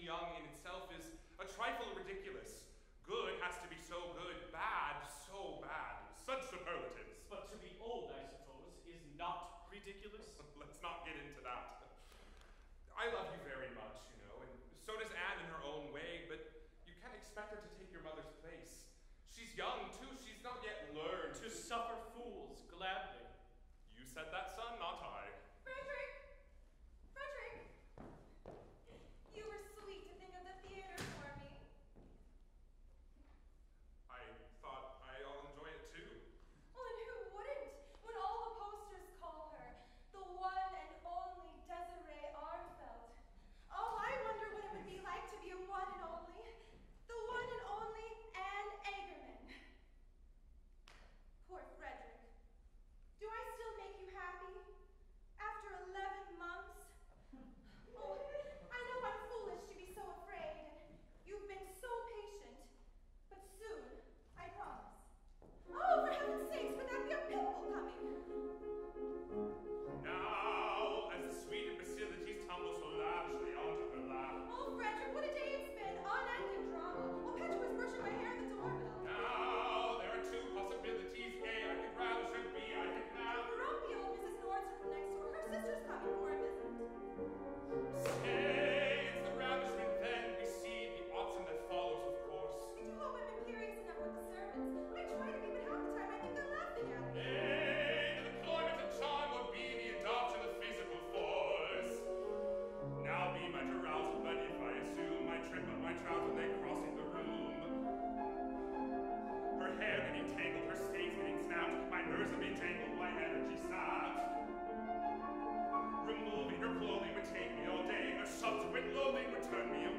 young in itself is a trifle ridiculous. Good has to be so good, bad so bad. Such superlatives. But to be old, I suppose, is not ridiculous? Let's not get into that. I love you very much, you know, and so does Anne in her own way, but you can't expect her to take your mother's place. She's young, too. She's not yet learned. To suffer fools gladly. You said that, son, not I. Frederick! Frederick! You were sweet to think of the theater for me. I thought I'll enjoy it, too. Well, and who wouldn't, when all the posters call her the one and only Desiree Armfeld? Oh, I wonder what it would be like to be a one and only. The one and only Anne Egerman. Poor Frederick. Do I still make you happy? After 11 months? Oh, I know I'm foolish to be so afraid. You've been so patient. But soon, I promise. Oh, for heaven's sakes, would that be a pimple coming? Now, as the sweet imbecilities tumble so lavishly onto her lap. Oh, Frederick, what a day it's been. Unending drama. Oh, Petra was brushing my hair at the doorbell. Now, there are two possibilities. A, I could ravishing. B, I could have. Grumpy old Mrs. Nordstrom from next door. Her sister's coming for a visit. Say, it's the ravishment then. We see the autumn that follows, of course. I do hope I'm imperious enough with the servants. I try to be, but half the time I think they're laughing at me. Hey, the deployment of charm would be the adoption of physical force. Now be my arousal ready if I assume my trip on my trouser leg crossing the room. Her hair getting tangled, her stays getting snapped, my nerves have been tangled, my energy sapped. Removing her clothing would take me all day, her subsequent loathing would turn me away.